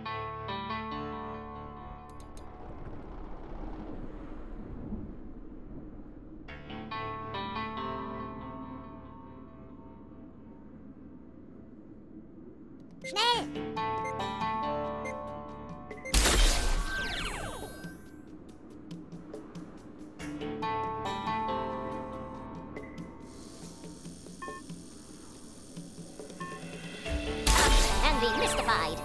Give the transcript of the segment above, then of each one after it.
Schnell! And be mystified.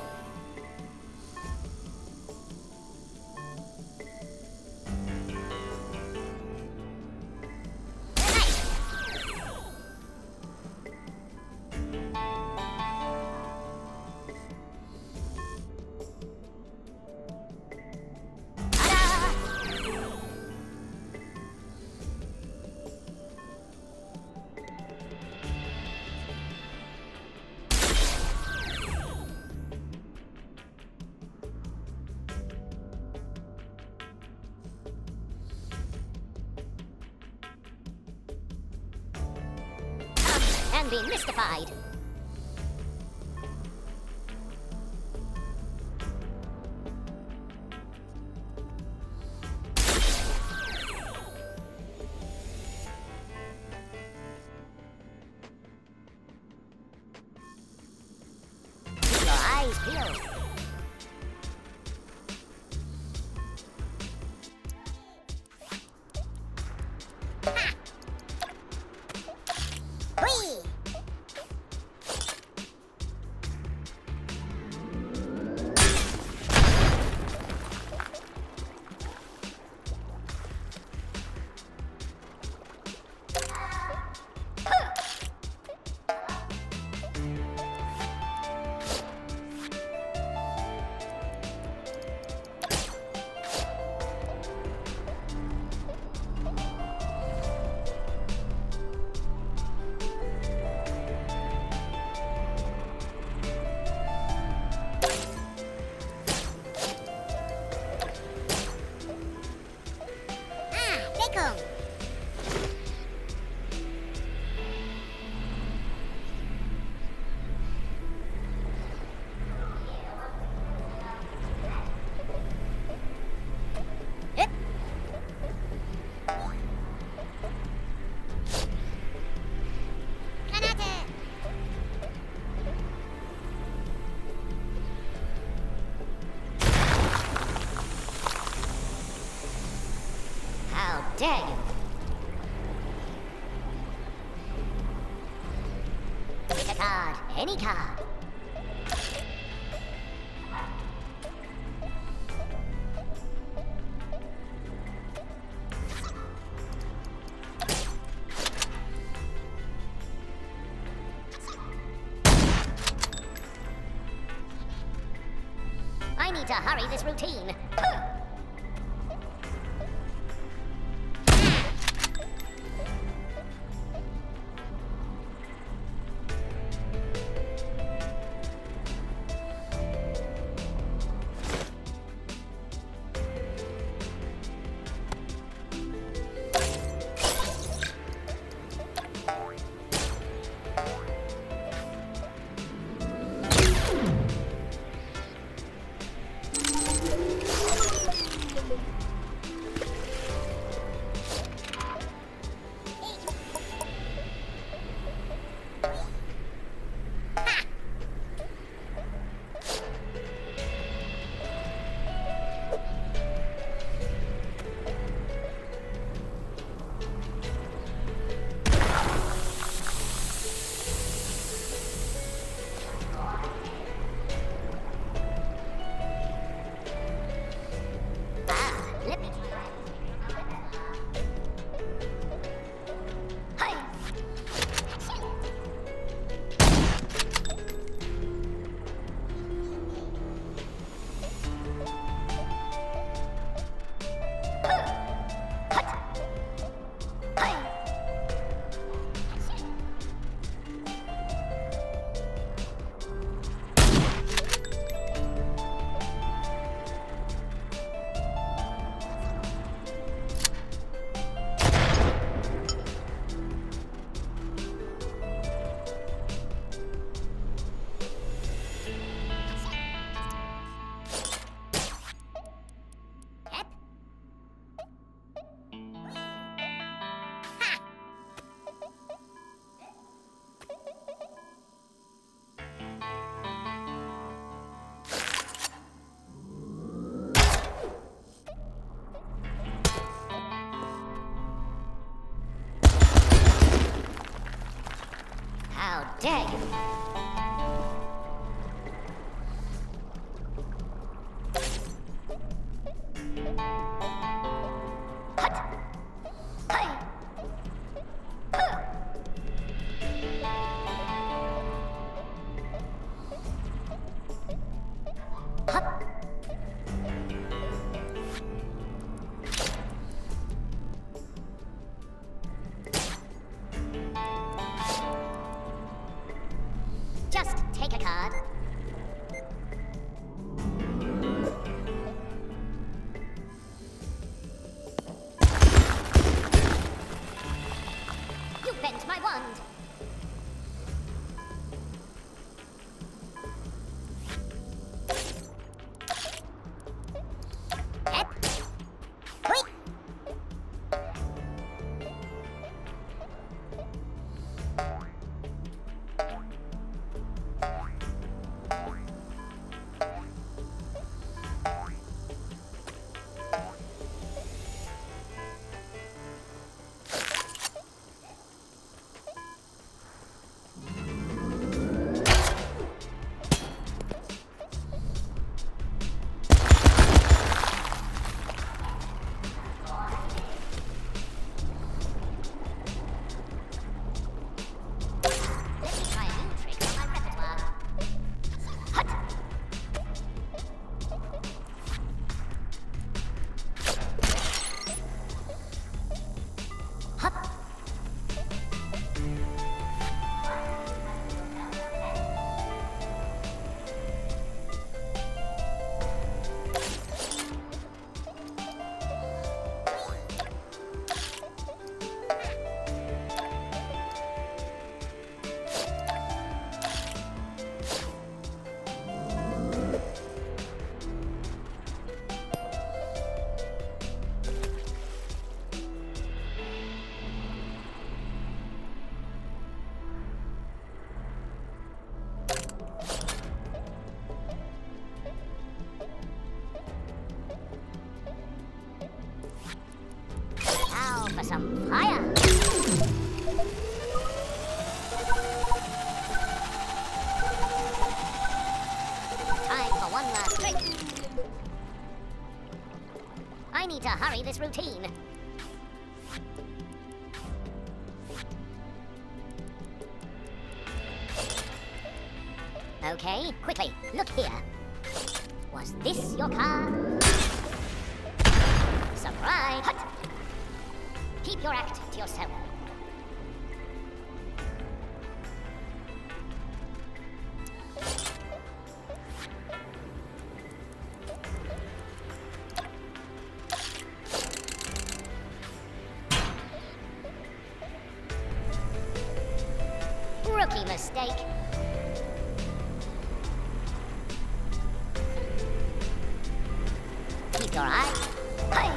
And be mystified. Keep your eyes peeled. Whee! How dare you! Pick a card, any card. I need to hurry this routine. How dare you! Hut! Hey! Huh! Hut! Just take a card. You bent my wand. Hep. Hui. Let me try a new trick from my repertoire. Hut! Hut! Now for some fire! Time for one last trick. I need to hurry this routine. Okay, quickly, look here. Was this your car? Surprise! Hut! Keep your act to yourself. Rookie mistake. Keep your eye. Hey!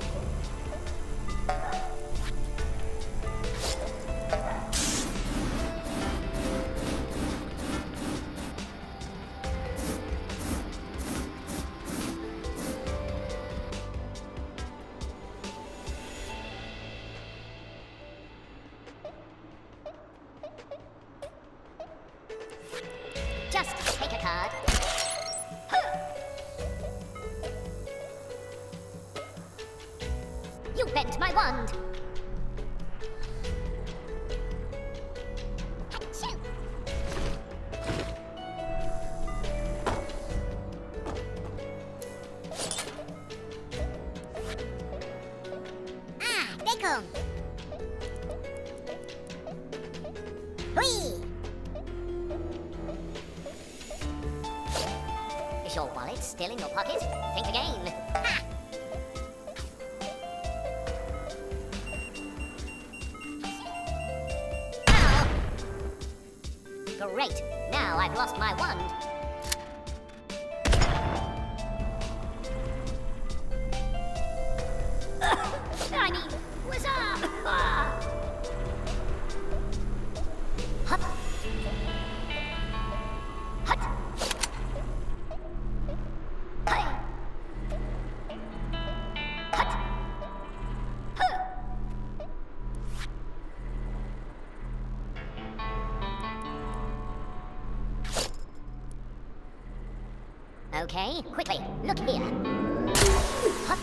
Just take a card. You bent my wand. Achoo. Ah, देखो. Hui. Is your wallet still in your pocket? Think again. Ha! Ow! Great! Now I've lost my wand. I mean, what's up? Hut! Hut! Hey! Hut! Huh! Okay, quickly, look here. Hup.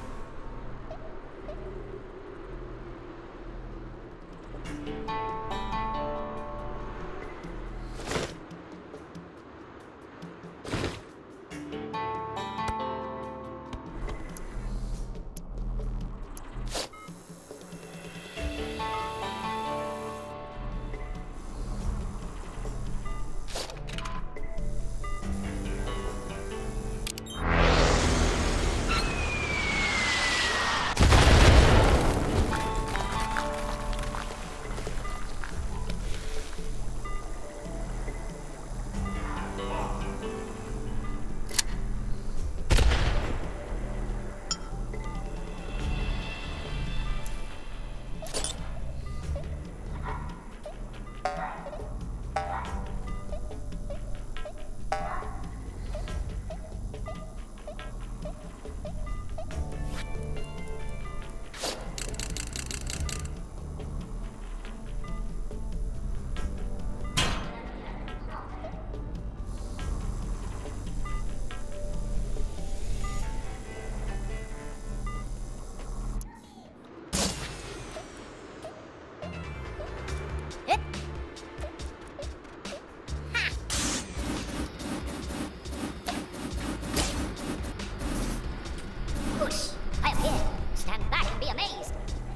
Whoosh! I am here. Stand back and be amazed.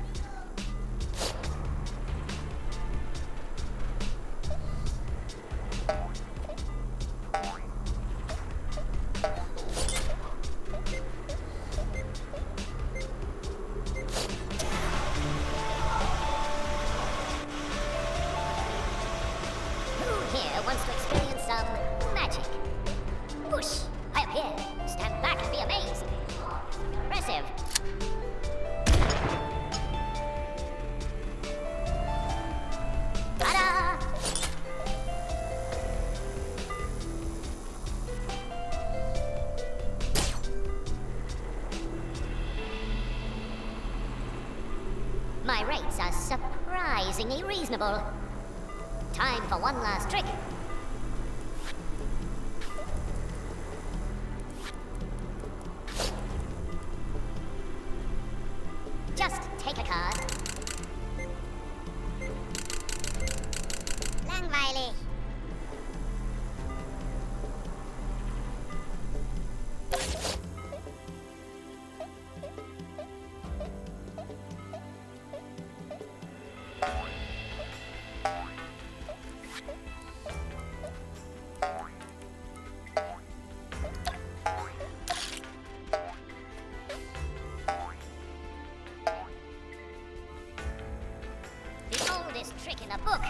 Who here wants to experience some magic? Whoosh! I am here. Stand back and be amazed. Impressive. Ta-da! My rates are surprisingly reasonable. Time for one last trick. Just take a card. Langweilig. Oldest trick in the book.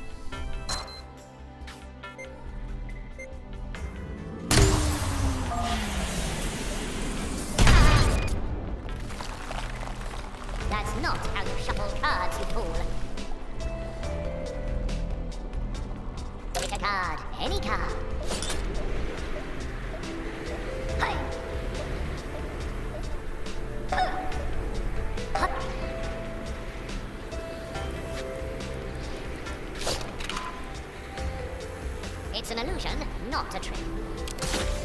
That's not how you shuffle cards, you fool. Pick a card, any card. Hey. Hup. It's an illusion, not a trick.